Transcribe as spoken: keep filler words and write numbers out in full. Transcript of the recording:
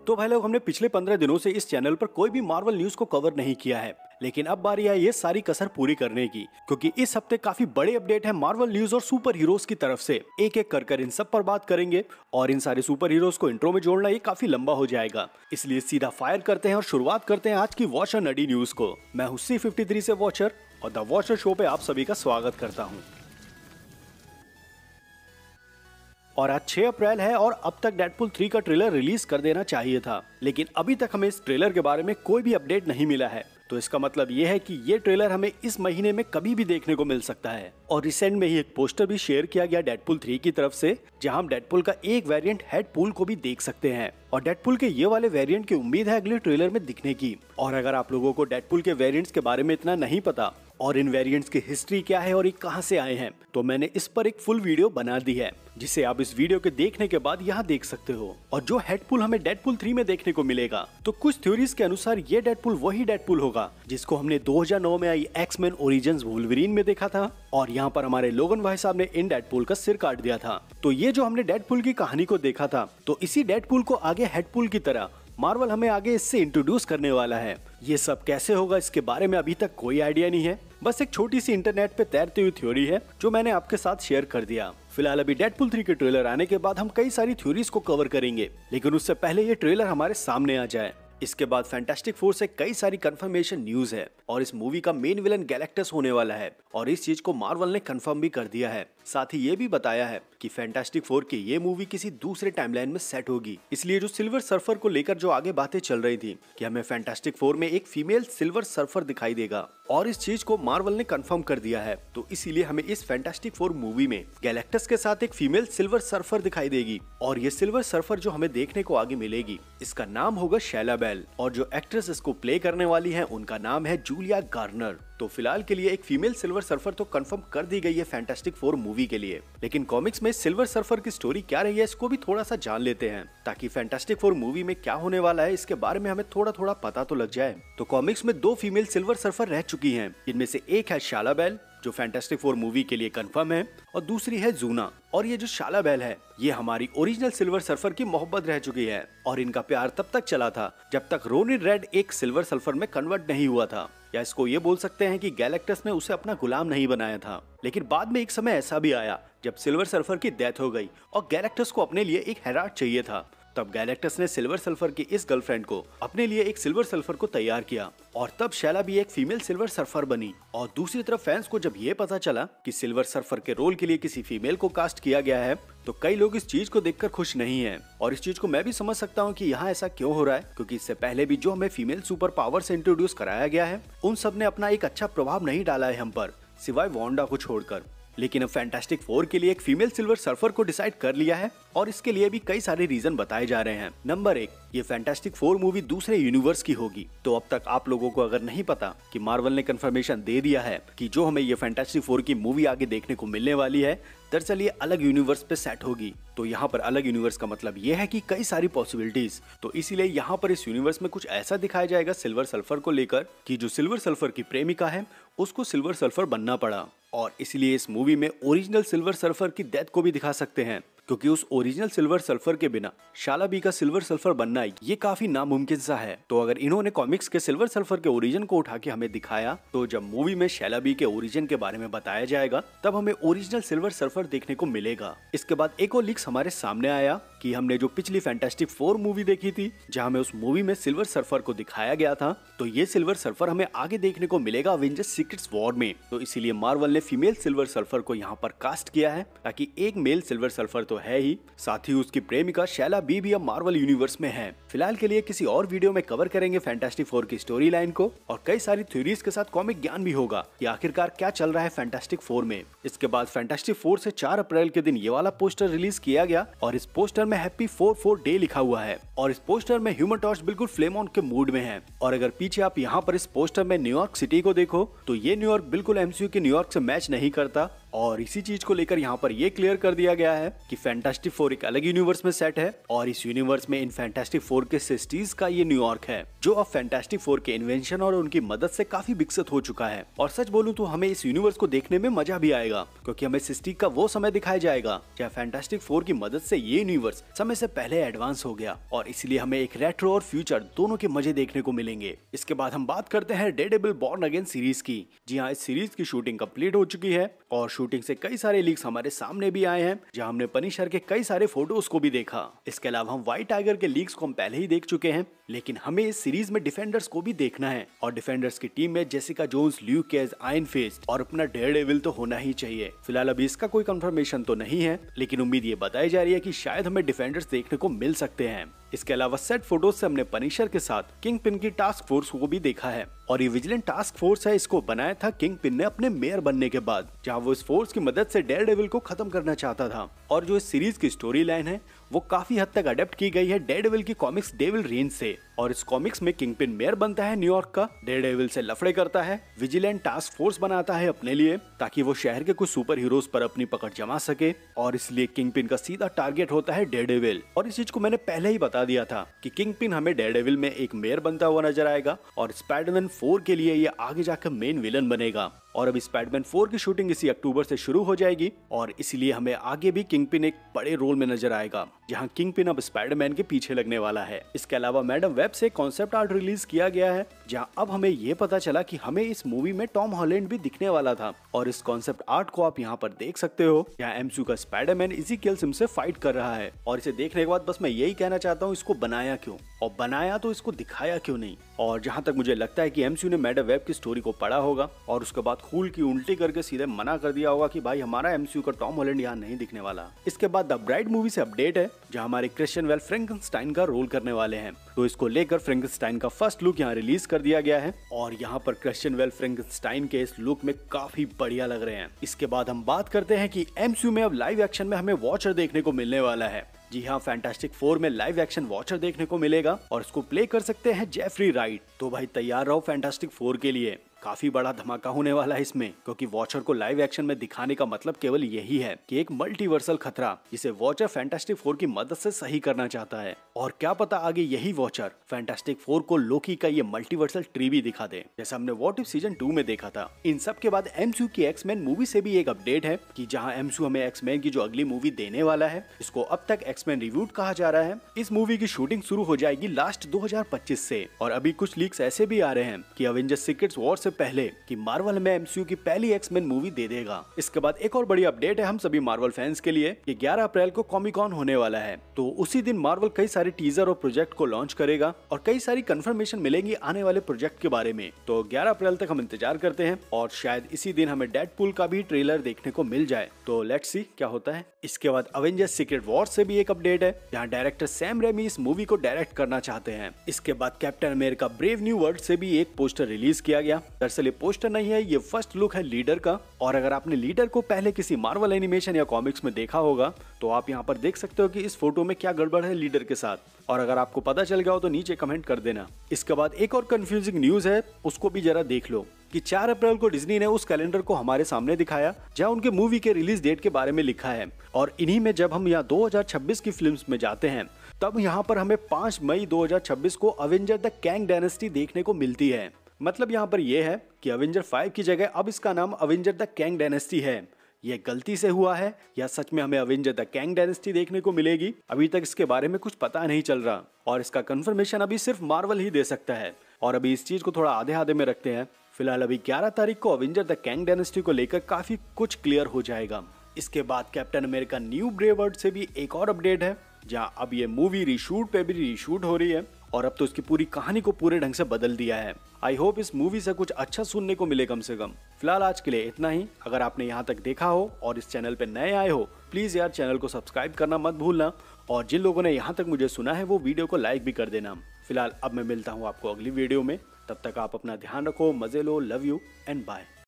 तो भाई लोग, हमने पिछले पंद्रह दिनों से इस चैनल पर कोई भी मार्वल न्यूज को कवर नहीं किया है, लेकिन अब बारी है ये सारी कसर पूरी करने की, क्योंकि इस हफ्ते काफी बड़े अपडेट है मार्वल न्यूज और सुपर हीरोज की तरफ से। एक एक कर कर इन सब पर बात करेंगे और इन सारे सुपर हीरोज को इंट्रो में जोड़ना ये काफी लंबा हो जाएगा, इसलिए सीधा फायर करते हैं और शुरुआत करते हैं आज की वॉचर नडी न्यूज को। मैं हूँ सी फिफ्टी थ्री से वॉचर और द वॉचर शो पे आप सभी का स्वागत करता हूँ। और आज छह अप्रैल है और अब तक डेडपुल थ्री का ट्रेलर रिलीज कर देना चाहिए था, लेकिन अभी तक हमें इस ट्रेलर के बारे में कोई भी अपडेट नहीं मिला है। तो इसका मतलब ये है कि ये ट्रेलर हमें इस महीने में कभी भी देखने को मिल सकता है। और रिसेंट में ही एक पोस्टर भी शेयर किया गया डेडपुल थ्री की तरफ से, जहां हम डेडपुल का एक वेरिएंट हेडपुल को भी देख सकते हैं। और डेडपुल के ये वाले वेरिएंट की उम्मीद है अगले ट्रेलर में दिखने की। और अगर आप लोगों को डेडपुल के वेरिएंट्स के बारे में इतना नहीं पता और इन वेरिएंट्स की हिस्ट्री क्या है और ये कहां से आए हैं, तो मैंने इस पर एक फुल वीडियो बना दी है, जिसे आप इस वीडियो के देखने के बाद यहाँ देख सकते हो। और जो हेडपुल हमें डेडपुल थ्री में देखने को मिलेगा, तो कुछ थ्योरीज के अनुसार ये डेडपुल वही डेडपुल होगा जिसको हमने दो हज़ार नौ में आई एक्स-मैन ओरिजिन्स वुल्वरीन में देखा था। और यहाँ पर हमारे लोगन भाई साहब ने इन डेडपुल का सिर काट दिया था। तो ये जो हमने डेडपुल की कहानी को देखा था, तो इसी डेडपुल को आगे हेडपुल की तरह मार्वल हमें आगे इससे इंट्रोड्यूस करने वाला है। ये सब कैसे होगा इसके बारे में अभी तक कोई आइडिया नहीं है, बस एक छोटी सी इंटरनेट पे तैरती हुई थ्योरी है जो मैंने आपके साथ शेयर कर दिया। फिलहाल अभी डेडपुल थ्री के ट्रेलर आने के बाद हम कई सारी थ्योरीज को कवर करेंगे, लेकिन उससे पहले ये ट्रेलर हमारे सामने आ जाए। इसके बाद फैंटास्टिक फोर से कई सारी कंफर्मेशन न्यूज है और इस मूवी का मेन विलन गैलेक्टस होने वाला है और इस चीज को मार्वल ने कंफर्म भी कर दिया है। साथ ही ये भी बताया है कि फैंटास्टिक फोर की ये मूवी किसी दूसरे टाइमलाइन में सेट होगी, इसलिए जो सिल्वर सर्फर को लेकर जो आगे बातें चल रही थी कि हमें फैंटास्टिक फोर में एक फीमेल सिल्वर सर्फर दिखाई देगा, और इस चीज को मार्वल ने कंफर्म कर दिया है। तो इसीलिए हमें इस फैंटास्टिक फोर मूवी में गैलेक्टस के साथ एक फीमेल सिल्वर सर्फर दिखाई देगी और ये सिल्वर सर्फर जो हमें देखने को आगे मिलेगी, इसका नाम होगा शैला बेल और जो एक्ट्रेस इसको प्ले करने वाली है उनका नाम है जूलिया गार्नर। तो फिलहाल के लिए एक फीमेल सिल्वर सर्फर तो कंफर्म कर दी गई है फैंटास्टिक फोर मूवी के लिए, लेकिन कॉमिक्स में सिल्वर सर्फर की स्टोरी क्या रही है इसको भी थोड़ा सा जान लेते हैं, ताकि फैंटास्टिक फोर मूवी में क्या होने वाला है इसके बारे में हमें थोड़ा थोड़ा पता तो लग जाए। तो कॉमिक्स में दो फीमेल सिल्वर सर्फर रह चुकी हैं, इनमें से एक है शाला बेल जो फैंटास्टिक फोर मूवी के लिए कंफर्म है, और दूसरी है जूना। और ये जो शाला बेल है ये हमारी ओरिजिनल सिल्वर सर्फर की मोहब्बत रह चुकी है, और इनका प्यार तब तक चला था जब तक रोनिन रेड एक सिल्वर सर्फर में कन्वर्ट नहीं हुआ था, या इसको ये बोल सकते हैं कि गैलेक्टस ने उसे अपना गुलाम नहीं बनाया था। लेकिन बाद में एक समय ऐसा भी आया जब सिल्वर सर्फर की डेथ हो गई और गैलेक्टस को अपने लिए एक हेराल्ड चाहिए था। तब गैलेक्टस ने सिल्वर सल्फर की इस गर्लफ्रेंड को अपने लिए एक सिल्वर सल्फर को तैयार किया, और तब शैला भी एक फीमेल सिल्वर सर्फर बनी। और दूसरी तरफ फैंस को जब ये पता चला कि सिल्वर सर्फर के रोल के लिए किसी फीमेल को कास्ट किया गया है, तो कई लोग इस चीज को देखकर खुश नहीं हैं। और इस चीज को मैं भी समझ सकता हूँ कि यहाँ ऐसा क्यों हो रहा है, क्योंकि इससे पहले भी जो हमें फीमेल सुपर पावर से इंट्रोड्यूस कराया गया है, उन सब ने अपना एक अच्छा प्रभाव नहीं डाला है हम पर, सिवाय वांडा को छोड़कर। लेकिन अब फैंटास्टिक फोर के लिए एक फीमेल सिल्वर सर्फर को डिसाइड कर लिया है, और इसके लिए भी कई सारे रीजन बताए जा रहे हैं। नंबर एक, ये फैंटास्टिक फोर मूवी दूसरे यूनिवर्स की होगी। तो अब तक आप लोगों को अगर नहीं पता कि मार्वल ने कंफर्मेशन दे दिया है कि जो हमें ये फैंटास्टिक फोर की मूवी आगे देखने को मिलने वाली है, दरअसल ये अलग यूनिवर्स पे सेट होगी। तो यहाँ पर अलग यूनिवर्स का मतलब ये है कि कई सारी पॉसिबिलिटीज। तो इसीलिए यहाँ पर इस यूनिवर्स में कुछ ऐसा दिखाया जाएगा सिल्वर सल्फर को लेकर कि जो सिल्वर सल्फर की प्रेमिका है उसको सिल्वर सल्फर बनना पड़ा, और इसलिए इस मूवी में ओरिजिनल सिल्वर सल्फर की डेथ को भी दिखा सकते हैं, क्योंकि उस ओरिजिनल सिल्वर सल्फर के बिना शाला बी का सिल्वर सल्फर बनना ये काफी नामुमकिन सा है। तो अगर इन्होंने कॉमिक्स के सिल्वर सल्फर के ओरिजिन को उठा के हमें दिखाया, तो जब मूवी में शाला बी के ओरिजिन के बारे में बताया जाएगा तब हमें ओरिजिनल सिल्वर सल्फर देखने को मिलेगा। इसके बाद एक और लीक्स हमारे सामने आया कि हमने जो पिछली फैंटास्टिक फोर मूवी देखी थी, जहाँ हमें उस मूवी में सिल्वर सल्फर को दिखाया गया था, तो ये सिल्वर सल्फर हमें आगे देखने को मिलेगा अवेंजर्स सीक्रेट्स वॉर में। तो इसीलिए मार्वल ने फीमेल सिल्वर सल्फर को यहाँ पर कास्ट किया है, ताकि एक मेल सिल्वर सल्फर तो है ही, साथ ही उसकी प्रेमिका शैला बी भी अब मार्वल यूनिवर्स में है। फिलहाल के लिए किसी और वीडियो में कवर करेंगे फैंटास्टिक फोर की स्टोरी लाइन को, और कई सारी थ्योरीज के साथ कॉमिक ज्ञान भी होगा कि आखिरकार क्या चल रहा है फैंटास्टिक फोर में। इसके बाद फैंटास्टिक फोर से चार अप्रैल के दिन ये वाला पोस्टर रिलीज किया गया, और इस पोस्टर में हैप्पी फोर फोर डे लिखा हुआ है, और इस पोस्टर में ह्यूमन टॉर्च बिल्कुल फ्लेम ऑन के मूड में है। और अगर पीछे आप यहाँ पर इस पोस्टर में न्यूयॉर्क सिटी को देखो, तो ये न्यूयॉर्क बिल्कुल एमसीयू के न्यूयॉर्क से मैच नहीं करता, और इसी चीज को लेकर यहाँ पर ये क्लियर कर दिया गया है कि फैंटास्टिक फोर एक अलग यूनिवर्स में सेट है और इस यूनिवर्स में इन फैंटास्टिक फोर के सिटीज का ये न्यूयॉर्क है जो अब फैंटास्टिक फोर के इन्वेंशन और उनकी मदद से काफी विकसित हो चुका है। और सच बोलूं तो हमें इस यूनिवर्स को देखने में मजा भी आएगा क्योंकि हमें सिस्टीक का वो समय दिखाया जाएगा जहाँ फैंटास्टिक फोर की मदद से ये यूनिवर्स समय से पहले एडवांस हो गया और इसलिए हमें एक रेट्रो और फ्यूचर दोनों के मजे देखने को मिलेंगे। इसके बाद हम बात करते हैं डेयरडेविल बॉर्न अगेन सीरीज की। जी हाँ, इस सीरीज की शूटिंग कंप्लीट हो चुकी है और शूटिंग से कई सारे लीक्स हमारे सामने भी आए हैं जहां हमने पनिशर के कई सारे फोटोज को भी देखा। इसके अलावा हम व्हाइट टाइगर के लीक्स को हम पहले ही देख चुके हैं, लेकिन हमें इस सीरीज में डिफेंडर्स को भी देखना है और डिफेंडर्स की टीम में Jessica Jones, Luke Cage, Iron Fist और अपना डेयरडेविल तो होना ही चाहिए। फिलहाल अभी इसका कोई कंफर्मेशन तो नहीं है, लेकिन उम्मीद ये बताई जा रही है कि शायद हमें डिफेंडर्स देखने को मिल सकते हैं। इसके अलावा सेट फोटोज से हमने पनिशर के साथ किंग पिन की टास्क फोर्स को भी देखा है और ये विजिलेंट टास्क फोर्स है, इसको बनाया था किंग पिन ने अपने मेयर बनने के बाद, जहां वो इस फोर्स की मदद से डेयरडेविल को खत्म करना चाहता था। और जो इस सीरीज की स्टोरी लाइन है वो काफी हद तक अडेप्ट की गई है डेयरडेविल की कॉमिक्स डेविल रेंज से। और इस कॉमिक्स में किंग पिन मेयर बनता है न्यूयॉर्क का, डेयरडेविल से लफड़े करता है, विजिलेंट टास्क फोर्स बनाता है अपने लिए ताकि वो शहर के कुछ सुपर हीरोज पर अपनी पकड़ जमा सके और इसलिए किंग पिन का सीधा टारगेट होता है डेयरडेविल। और इस चीज को मैंने पहले ही बता दिया था कि किंग पिन हमें डेयरडेविल में एक मेयर बनता हुआ नजर आएगा और स्पाइडरमैन फोर के लिए ये आगे जाकर मेन विलन बनेगा। और अब स्पाइडरमैन फोर की शूटिंग इसी अक्टूबर से शुरू हो जाएगी और इसीलिए हमें आगे भी किंग पिन एक बड़े रोल में नजर आएगा जहां किंग पिन अब स्पाइडरमैन के पीछे लगने वाला है। इसके अलावा मैडम वेब से कॉन्सेप्ट आर्ट रिलीज किया गया है जहां अब हमें ये पता चला कि हमें इस मूवी में टॉम हॉलैंड भी दिखने वाला था और इस कॉन्सेप्ट आर्ट को आप यहाँ पर देख सकते हो जहाँ एमसीयू का स्पाइडरमैन इज़ीकियल सिम्स से फाइट कर रहा है। और इसे देखने के बाद बस मैं यही कहना चाहता हूँ, इसको बनाया क्यों और बनाया तो इसको दिखाया क्यों नहीं। और जहां तक मुझे लगता है कि एमसीयू ने मैडम वेब की स्टोरी को पढ़ा होगा और उसके बाद खूल की उल्टी करके सीधे मना कर दिया होगा कि भाई हमारा एमसीयू का टॉम हॉलैंड यहाँ नहीं दिखने वाला। इसके बाद द ब्राइड मूवी से अपडेट है जहां हमारे क्रिश्चियन बेल फ्रैंकेनस्टाइन का रोल करने वाले हैं, तो इसको लेकर फ्रैंकेनस्टाइन का फर्स्ट लुक यहाँ रिलीज कर दिया गया है और यहाँ पर क्रिश्चियन बेल फ्रैंकेनस्टाइन के इस लुक में काफी बढ़िया लग रहे हैं। इसके बाद हम बात करते हैं कि एमसीयू में अब लाइव एक्शन में हमें वॉचर देखने को मिलने वाला है। जी हाँ, फैंटास्टिक फोर में लाइव एक्शन वॉचर देखने को मिलेगा और इसको प्ले कर सकते हैं जेफरी राइट। तो भाई तैयार रहो फैंटास्टिक फोर के लिए, काफी बड़ा धमाका होने वाला है इसमें, क्योंकि वॉचर को लाइव एक्शन में दिखाने का मतलब केवल यही है कि एक मल्टीवर्सल खतरा जिसे वॉचर फैंटास्टिक फोर की मदद से सही करना चाहता है। और क्या पता आगे यही वॉचर फैंटास्टिक फोर को लोकी का ये मल्टीवर्सल ट्री भी दिखा दे, जैसा हमने व्हाट इफ सीजन टू में देखा था। इन सब के बाद एमसीयू की एक्समैन मूवी से भी एक अपडेट है कि जहां एमसीयू हमें एक्समैन की जो अगली मूवी देने वाला है, इसको अब तक एक्समैन रिव्यूड कहा जा रहा है। इस मूवी की शूटिंग शुरू हो जाएगी लास्ट दो हज़ार पच्चीस से और अभी कुछ लीक्स ऐसे भी आ रहे हैं कि अवेंजर्स सीक्रेट वॉर से पहले कि मार्वल में एमसीयू की पहली एक्समैन मूवी दे देगा। इसके बाद एक और बड़ी अपडेट है हम सभी मार्वल फैंस के लिए कि ग्यारह अप्रैल को कॉमिक कॉन होने वाला है, तो उसी दिन मार्वल कई सारे टीजर और प्रोजेक्ट को लॉन्च करेगा और कई सारी कंफर्मेशन मिलेंगी आने वाले प्रोजेक्ट के बारे में। तो ग्यारह अप्रैल तक हम इंतजार करते हैं और शायद इसी दिन हमें डेडपूल का भी ट्रेलर देखने को मिल जाए, तो लेट्स सी क्या होता है। इसके बाद अवेंजर्स सीक्रेट वॉर से भी एक अपडेट है जहां डायरेक्टर सैम रेमी इस मूवी को डायरेक्ट करना चाहते हैं। इसके बाद captain America brave new world से भी एक पोस्टर रिलीज किया गया। दरअसल ये पोस्टर नहीं है, ये फर्स्ट लुक है लीडर का और अगर आपने लीडर को पहले किसी मार्वल एनिमेशन या कॉमिक्स में देखा होगा तो आप यहाँ पर देख सकते हो कि इस फोटो में क्या गड़बड़ है लीडर के साथ, और अगर आपको पता चल गया हो तो नीचे कमेंट कर देना। इसके बाद एक और कंफ्यूजिंग न्यूज है, उसको भी जरा देख लो कि चार अप्रैल को डिज्नी ने उस कैलेंडर को हमारे सामने दिखाया जहां उनके मूवी के रिलीज डेट के बारे में लिखा है और इन्हीं में जब हम यहाँ दो हज़ार छब्बीस की फिल्म्स में जाते हैं तब यहाँ पर हमें पाँच मई दो हज़ार छब्बीस को अवेंजर द कैंग डायनेस्टी देखने को मिलती है। मतलब यहाँ पर यह है कि अवेंजर फाइव की जगह अब इसका नाम अवेंजर द कैंग डायनेस्टी है। ये गलती से हुआ है या सच में हमें अवेंजर द कैंग डायनेस्टी देखने को मिलेगी, अभी तक इसके बारे में कुछ पता नहीं चल रहा और इसका कंफर्मेशन अभी सिर्फ मार्वल ही दे सकता है और अभी इस चीज को थोड़ा आधे आधे में रखते हैं। फिलहाल अभी ग्यारह तारीख को अवेंजर द कैंग डायनेस्टी को लेकर काफी कुछ क्लियर हो जाएगा। इसके बाद captain America new brave world से भी एक और अपडेट है जहां अब ये मूवी रीशूट पे भी रीशूट हो रही है और अब तो इसकी पूरी कहानी को पूरे ढंग से बदल दिया है। आई होप इस मूवी से कुछ अच्छा सुनने को मिले कम से कम। फिलहाल आज के लिए इतना ही। अगर आपने यहाँ तक देखा हो और इस चैनल पे नए आए हो प्लीज यार चैनल को सब्सक्राइब करना मत भूलना और जिन लोगों ने यहाँ तक मुझे सुना है वो वीडियो को लाइक भी कर देना। फिलहाल अब मैं मिलता हूँ आपको अगली वीडियो में, तब तक आप अपना ध्यान रखो, मजे लो, लव यू एंड बाय।